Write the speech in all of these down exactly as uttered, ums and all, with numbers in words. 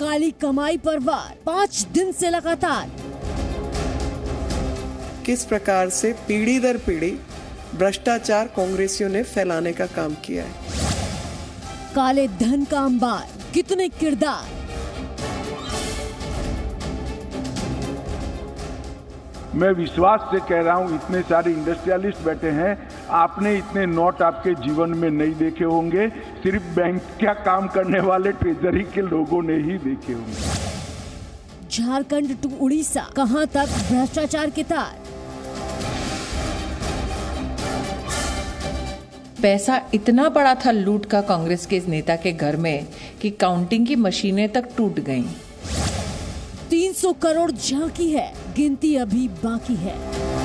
काली कमाई पर वार पाँच दिन से लगातार। किस प्रकार से पीढ़ी दर पीढ़ी भ्रष्टाचार कांग्रेसियों ने फैलाने का काम किया है। काले धन का अंबार, कितने किरदार। मैं विश्वास से कह रहा हूं, इतने सारे इंडस्ट्रियलिस्ट बैठे हैं, आपने इतने नोट आपके जीवन में नहीं देखे होंगे, सिर्फ बैंक का काम करने वाले ट्रेजरी के लोगों ने ही देखे होंगे। झारखंड टू उड़ीसा, कहां तक भ्रष्टाचार के तार। पैसा इतना बड़ा था लूट का कांग्रेस के इस नेता के घर में कि काउंटिंग की मशीनें तक टूट गईं। तीन सौ करोड़ झांकी है, गिनती अभी बाकी है।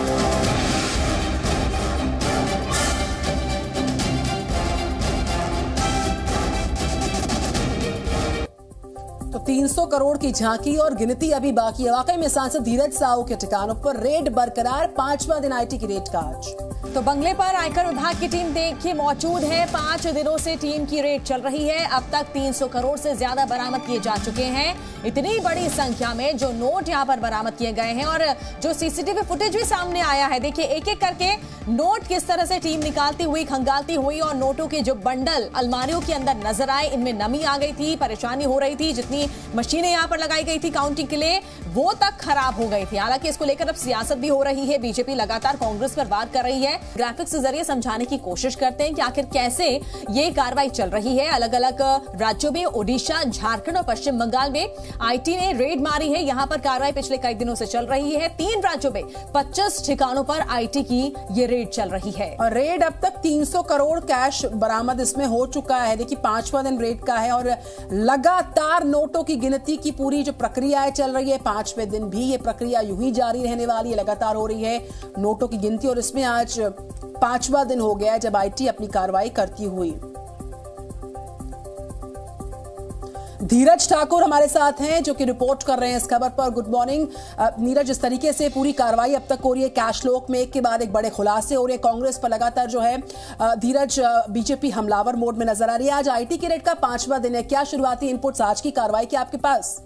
तो तीन सौ करोड़ की झांकी और गिनती अभी बाकी है। वाकई में सांसद धीरज साहू के ठिकानों पर रेड बरकरार, पांचवा दिन आईटी की रेड का आज। तो बंगले पर आयकर विभाग की टीम देखिए मौजूद है। पांच दिनों से टीम की रेड चल रही है। अब तक तीन सौ करोड़ से ज्यादा बरामद किए जा चुके हैं। इतनी बड़ी संख्या में जो नोट यहां पर बरामद किए गए हैं और जो सीसीटीवी फुटेज भी सामने आया है, देखिए एक एक करके नोट किस तरह से टीम निकालती हुई, खंगालती हुई और नोटों के जो बंडल अलमारियों के अंदर नजर आए, इनमें नमी आ गई थी, परेशानी हो रही थी। जितनी मशीनें यहां पर लगाई गई थी काउंटिंग के लिए, वो तक खराब हो गई थी। हालांकि इसको लेकर अब सियासत भी हो रही है। बीजेपी लगातार कांग्रेस पर वार कर रही है। ग्राफिक्स के जरिए समझाने की कोशिश करते हैं कि आखिर कैसे ये कार्रवाई चल रही है। अलग अलग राज्यों में, ओडिशा, झारखंड और पश्चिम बंगाल में आईटी ने रेड मारी है। यहां पर कार्रवाई पिछले कई दिनों से चल रही है। तीन राज्यों में पच्चीस ठिकानों पर आईटी की ये रेड चल रही है। और रेड अब तक तीन सौ करोड़ कैश बरामद इसमें हो चुका है। देखिए पांचवा दिन रेड का है और लगातार नोटों की गिनती की पूरी जो प्रक्रिया है चल रही है। पांचवें दिन भी ये प्रक्रिया यूं ही जारी रहने वाली है, लगातार हो रही है नोटों की गिनती। और इसमें आज पांचवा दिन हो गया जब आईटी अपनी कार्रवाई करती हुई। धीरज ठाकुर हमारे साथ हैं जो कि रिपोर्ट कर रहे हैं इस खबर पर। गुड मॉर्निंग नीरज, इस तरीके से पूरी कार्रवाई अब तक हो रही है, कैश लोक में एक के बाद एक बड़े खुलासे हो रहे हैं। कांग्रेस पर लगातार जो है धीरज बीजेपी हमलावर मोड में नजर आ रही है। आज आईटी की रेड का पांचवा दिन है, क्या शुरुआती इनपुट्स आज की कार्रवाई के आपके पास?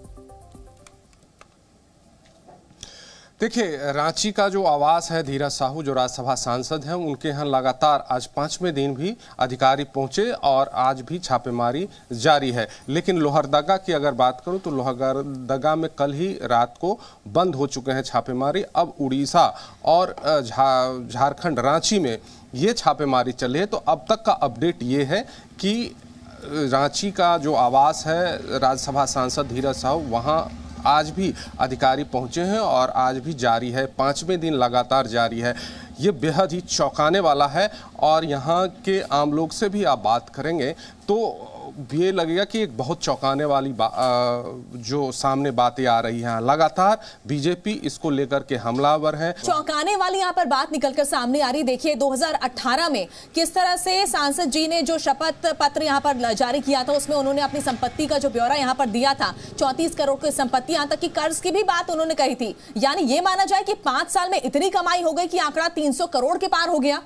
देखिए, रांची का जो आवास है धीरज साहू जो राज्यसभा सांसद हैं, उनके यहाँ लगातार आज पांचवें दिन भी अधिकारी पहुंचे और आज भी छापेमारी जारी है। लेकिन लोहरदगा की अगर बात करूं तो लोहरदगा में कल ही रात को बंद हो चुके हैं छापेमारी। अब उड़ीसा और झारखंड रांची में ये छापेमारी चली है। तो अब तक का अपडेट ये है कि रांची का जो आवास है राज्यसभा सांसद धीरज साहू, वहाँ आज भी अधिकारी पहुंचे हैं और आज भी जारी है, पांचवें दिन लगातार जारी है। ये बेहद ही चौंकाने वाला है और यहाँ के आम लोग से भी आप बात करेंगे तो ये लगेगा कि एक बहुत चौंकाने वाली जो सामने बातें आ रही हैं। लगातार बीजेपी इसको लेकर के हमलावर है। चौंकाने वाली यहाँ पर बात निकलकर सामने आ रही। देखिए दो हज़ार अठारह में किस तरह से सांसद जी ने जो शपथ पत्र यहाँ पर जारी किया था, उसमें उन्होंने अपनी संपत्ति का जो ब्यौरा यहाँ पर दिया था, चौंतीस करोड़ की संपत्ति, यहाँ तक कि कर्ज की भी बात उन्होंने कही थी। यानी ये माना जाए कि पांच साल में इतनी कमाई हो गई कि आंकड़ा तीन सौ करोड़ के पार हो गया।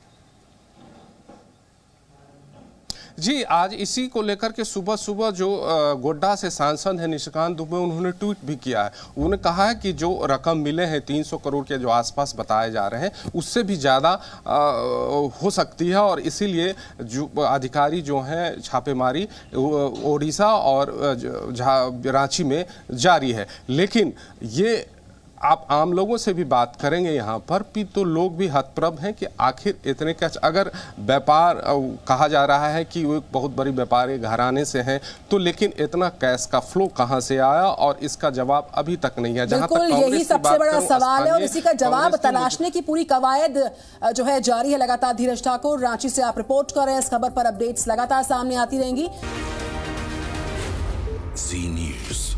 जी, आज इसी को लेकर के सुबह सुबह जो गोड्डा से सांसद है निशिकांत दुबे, उन्होंने ट्वीट भी किया है। उन्होंने कहा है कि जो रकम मिले हैं तीन सौ करोड़ के जो आसपास बताए जा रहे हैं, उससे भी ज़्यादा हो सकती है और इसीलिए जो अधिकारी जो हैं छापेमारी ओडिशा और रांची में जारी है। लेकिन ये आप आम लोगों से भी बात करेंगे यहाँ पर भी तो लोग भी हतप्रभ हैं कि आखिर इतने कैश, अगर व्यापार कहा जा रहा है कि वो एक बहुत बड़ी व्यापारी घराने से हैं, तो लेकिन इतना कैश का फ्लो कहाँ से आया और इसका जवाब अभी तक नहीं है। जहाँ तक यही सबसे बड़ा सवाल है और इसी का जवाब तलाशने की पूरी कवायद जो है जारी है लगातार। धीरज ठाकुर रांची से आप रिपोर्ट कर रहे हैं। इस खबर पर अपडेट्स लगातार सामने आती रहेंगी। जी न्यूज़।